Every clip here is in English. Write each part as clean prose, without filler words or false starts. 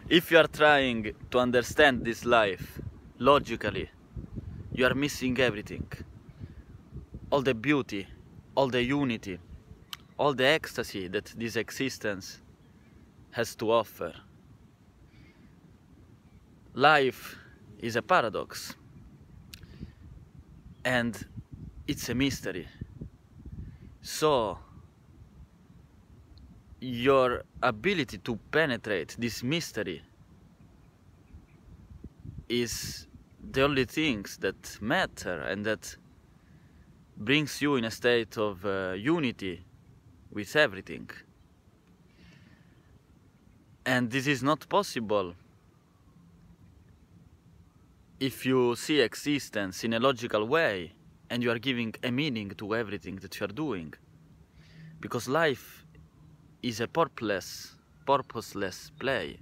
If you are trying to understand this life logically, you are missing everything. All the beauty, all the unity, all the ecstasy that this existence has to offer. Life is a paradox, and it's a mystery. So, your ability to penetrate this mystery is the only things that matter and that brings you in a state of unity with everything. And this is not possible if you see existence in a logical way and you are giving a meaning to everything that you are doing. Because life is a purposeless play.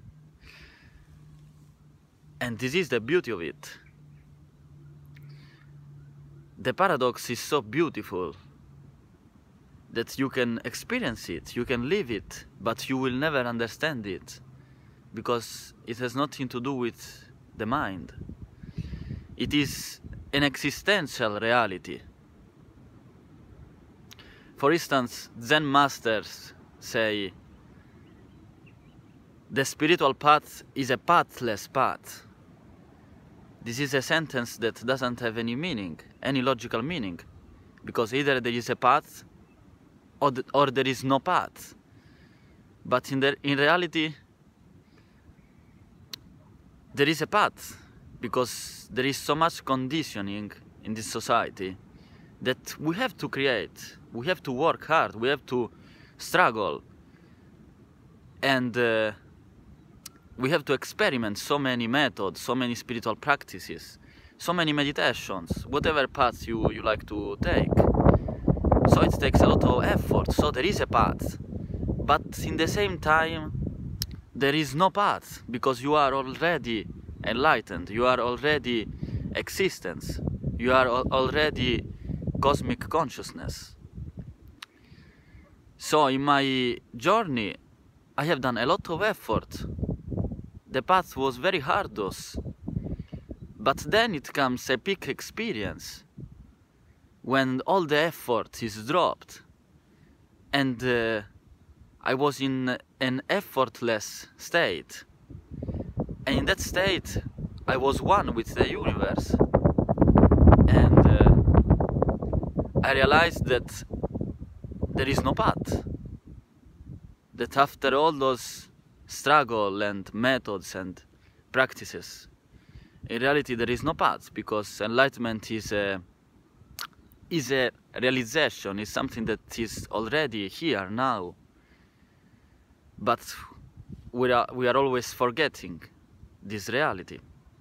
And this is the beauty of it. The paradox is so beautiful that you can experience it, you can live it, but you will never understand it, because it has nothing to do with the mind. It is an existential reality. For instance, Zen masters say, the spiritual path is a pathless path. This is a sentence that doesn't have any meaning, any logical meaning, because either there is a path or there is no path. But in reality, there is a path, because there is so much conditioning in this society that we have to create, we have to work hard, we have to struggle, and we have to experiment so many methods, so many spiritual practices, so many meditations, whatever path you like to take. So it takes a lot of effort, so there is a path. But in the same time, there is no path, because you are already enlightened, you are already existence, you are already cosmic consciousness. So in my journey, I have done a lot of effort. The path was very arduous, but then it comes a peak experience when all the effort is dropped, and I was in an effortless state, and in that state I was one with the universe, and I realized that there is no path, that after all those struggle and methods and practices, in reality there is no path, because enlightenment is a realization, is something that is already here now, but we are always forgetting this reality.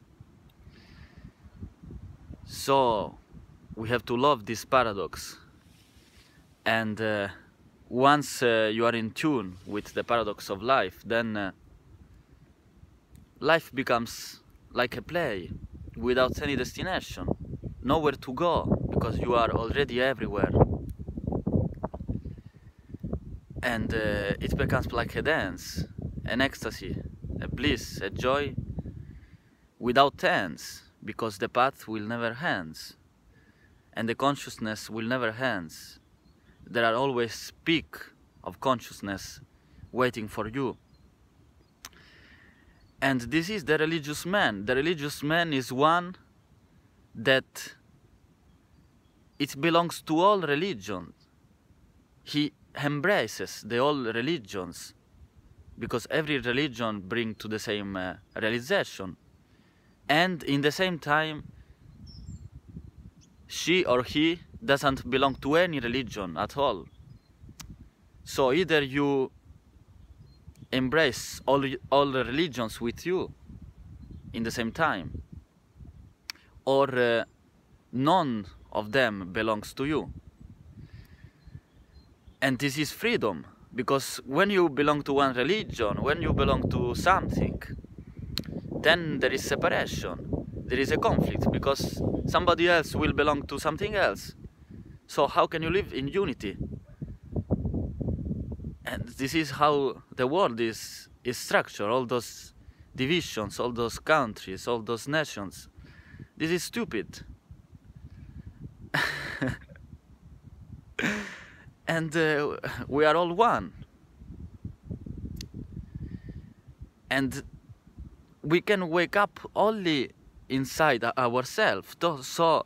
So we have to love this paradox, and once you are in tune with the paradox of life, then life becomes like a play without any destination, nowhere to go, because you are already everywhere. And it becomes like a dance, an ecstasy, a bliss, a joy without ends, because the path will never end, and the consciousness will never end. There are always peak of consciousness waiting for you. And this is the religious man. The religious man is one that it belongs to all religions. He embraces the all religions, because every religion brings to the same realization. And in the same time, she or he doesn't belong to any religion at all. So either you embrace all the religions with you in the same time, or none of them belongs to you. And this is freedom, because when you belong to one religion, when you belong to something, then there is separation, there is a conflict, because somebody else will belong to something else. So how can you live in unity? And this is how the world is structured. All those divisions, all those countries, all those nations. This is stupid. And we are all one. And we can wake up only inside ourselves. So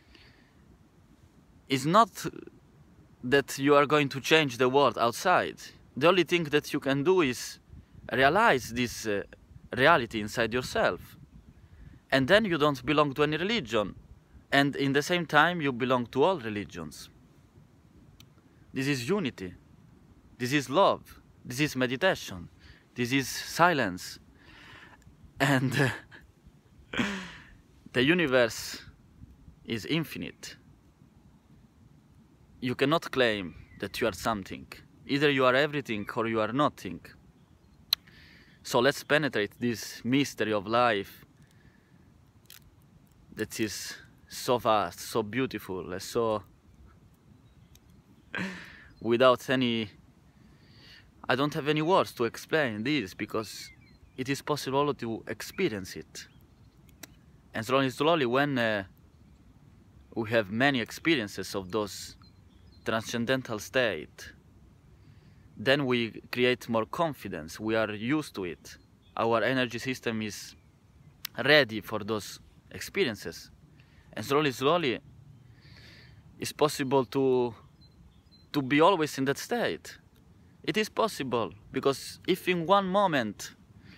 it's not that you are going to change the world outside. The only thing that you can do is realize this reality inside yourself. And then you don't belong to any religion. And in the same time, you belong to all religions. This is unity. This is love. This is meditation. This is silence. And the universe is infinite. You cannot claim that you are something. Either you are everything or you are nothing. So let's penetrate this mystery of life that is so vast, so beautiful, so without any... I don't have any words to explain this, because it is possible to experience it. And slowly, when we have many experiences of those transcendental state, then we create more confidence. We are used to it. Our energy system is ready for those experiences. And slowly, it's possible to be always in that state. It is possible, because if in one moment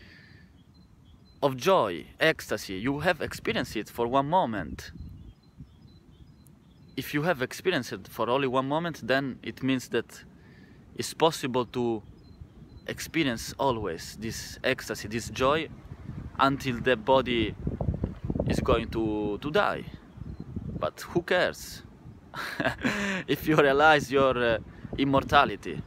of joy, ecstasy, you have experienced it for one moment, if you have experienced it for only one moment, then it means that it's possible to experience always this ecstasy, this joy, until the body is going to die. But who cares? If you realize your immortality,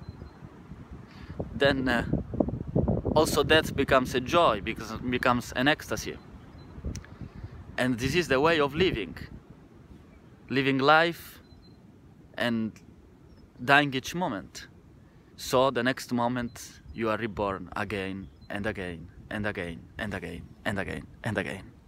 then also death becomes a joy, because it becomes an ecstasy. And this is the way of living. Living life and dying each moment. So the next moment you are reborn again and again and again and again and again and again.